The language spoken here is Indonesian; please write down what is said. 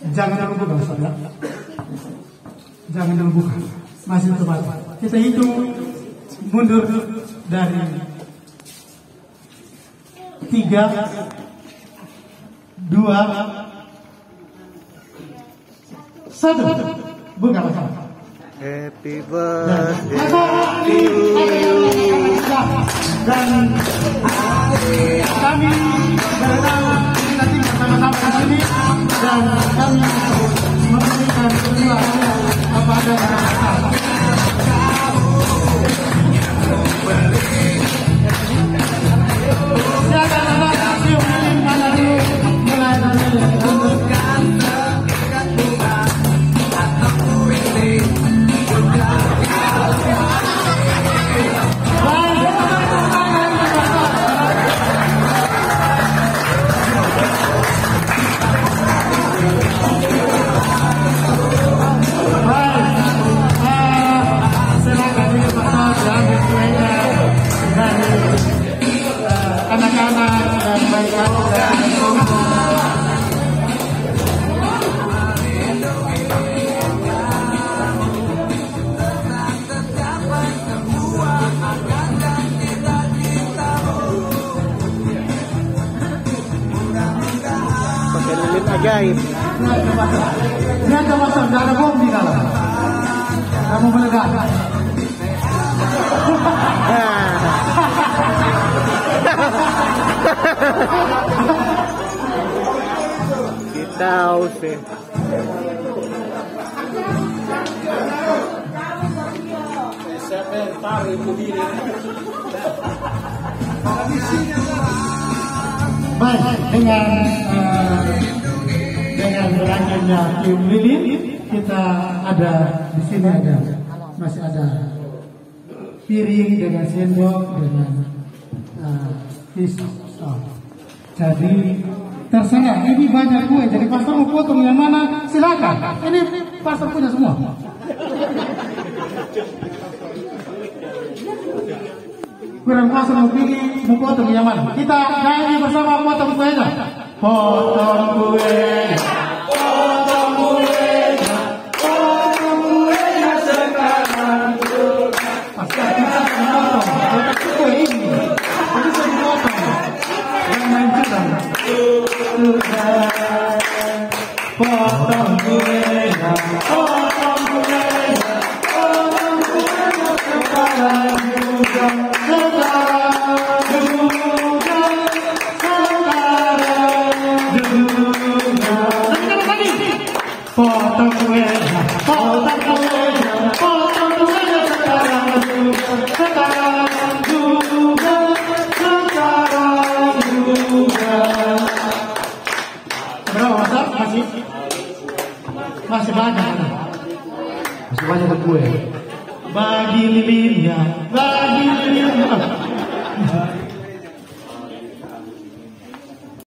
Jangan dulu buka, Ustaz, ya. Jangan dulu buka. Masih terbatas. Kita hitung mundur dari 3, 2, 1. Buka, Ustaz. Happy birthday to you. Dan kami berharap nanti bersama-sama di sini dan kami memberikan semua kepada masyarakat. Silakan anak cium lilin mana dulu mulai dari anak-anak dan baik-baik pakai lilin ajaib. Ini ada masa, tidak ada bom di dalam. Kamu meledak. Kita sih. Baik, dengan berlanjutnya cium lilin, kita ada di sini masih ada piring dengan sendok dengan pisau. Jadi terserah, ini banyak kue. Jadi pastor mau potong yang mana silakan. Ini pastor punya semua. Kurang pastor mau pilih mau potong yang mana. Kita nyanyi bersama potong kuenya. Potong kuenya, potong kuenya, potong kuenya sekarang juga. Pastor kita potong, potong kue ini. Jadi saya potong. Yang main juga. Potong kuenya, potong kuenya, potong kuenya sekarang juga, sekarang juga, sekarang juga. Potong kuenya, potong kuenya, potong kuenya sekarang juga, sekarang juga, sekarang juga. Berapa Ustaz? Masih banyak. Masih banyak kue. Bagi lilinnya, bagi lilinnya.